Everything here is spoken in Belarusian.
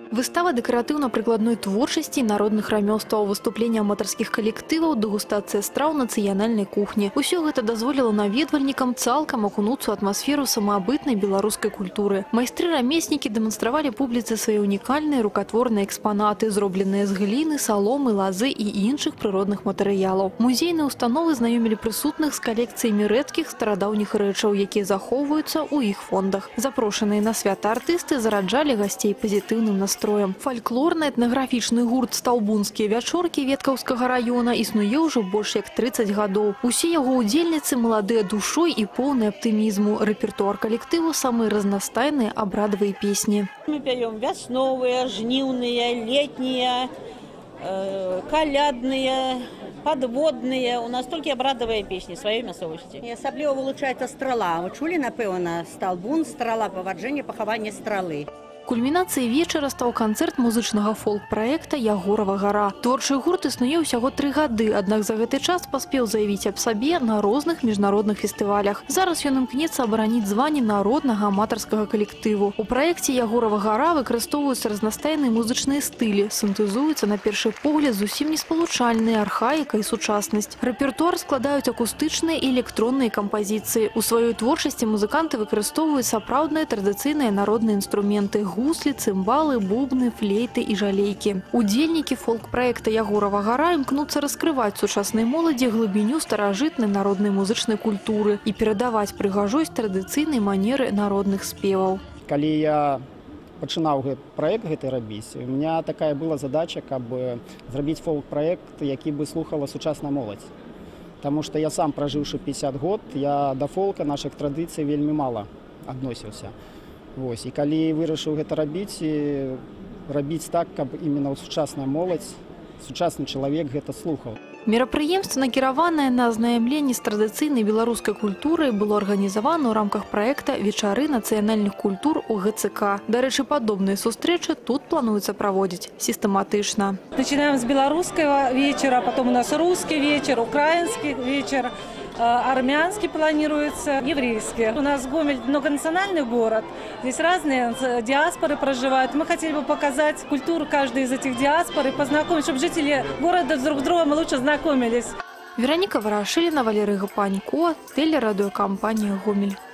Выстава дэкаратыўна-прыкладной творчасці і народных рамёстваў, выступлення аматарскіх калектываў, дэгустацыя страў нацыянальнай кухні. Усё гэта дазволіла наведвальнікам цалкам акунуцца ў атмасферу самаабытнай беларускай культуры. Майстры-рамеснікі дэманстравалі публіцы свае унікальныя рукатворныя экспанаты, зробленыя з гліны, саломы, лазы і іншых прыродных матэрыялаў. Музейныя установы знаёмілі прысутных з калекцыямі рэдкіх старадаўніх рэчаў, якія захоўваюцца ў іх фондах. Запрошаныя на свята артысты зараджалі гасцей пазітыўным настроем. Фальклорна-этнаграфічны гурт «Стаўбунскія вячоркі» Веткаўскага района існуе ўжо больш як 30 гадоў. Усе яго удзельніцы маладыя душой і поўны аптымізму. Рэпертуар калектыву самыя разнастайныя абрадавыя песні. Мы пяем вясновыя, жніўныя, летнія, калядныя, подводные. У нас только обрадовые песни своей мясовости. И особливо вылучається страла. Ви чули, напевно, Сталбун, страла, повадження, поховання страли. Кульмінацыяй вечара стаў канцэрт музычнага фолк-праекта «Ягорова гара». Творчы гурт існуе ўсяго 3 гады, аднак за гэты час паспеў заявіць аб сабе на розных міжнародных фестывалях. Зараз ён імкнецца абараніць званне народнага аматарскага калектыву. У праекце «Ягорова гара» выкарыстоўваюцца разнастайныя музычныя стылі, сінтэзуюцца на першы погляд зусім неспалучальныя архаіка і сучаснасць. Рэпертуар складаюць акустычныя і электронныя кампазіцыі. У сваёй творчасці музыканты выкарыстоўваюць сапраўдныя традыцыйныя народныя інструменты – гуслі, цымбалы, бубны, флейты і жалейкі. Удзельнікі фолк-праекта «Ягорова гара» імкнуцца раскрываць сучаснай моладзі глыбіню старажытнай народнай музычнай культуры і перадаваць прыгажосць традыцыйнай манеры народных спеваў. Калі я пачынаў гэты праект рабіць, у меня такая была задача, каб зрабіць фолк-праект, які бы слухала сучасная моладзь. Таму што я сам, пражыўшы 50 год, я да фолка нашых традыцый вельмі мала адносіўся. І калі вырашыў гэта рабіць так, каб іменно сучасная моладзь, сучасны чалавек гэта слухаў. Мерапрыемства, накіраванае на азнаямленне з традыцыйнай беларускай культурай, было арганізавана ў рамках праекта «Вечары нацыянальных культур» у ГЦК. Дарэчы, падобныя сустрэчы тут плануецца праводзіць сістэматычна. Начинаем с белорусского вечера, потом у нас русский вечер, украинский вечер, армянский планируется, еврейский. У нас Гомель многонациональный город, здесь разные диаспоры проживают. Мы хотели бы показать культуру каждой из этих диаспор и познакомить, чтобы жители города друг с другом лучше знакомились. Вероника Ворошилина, Валерий Гапанько, телерадиокомпания «Гомель».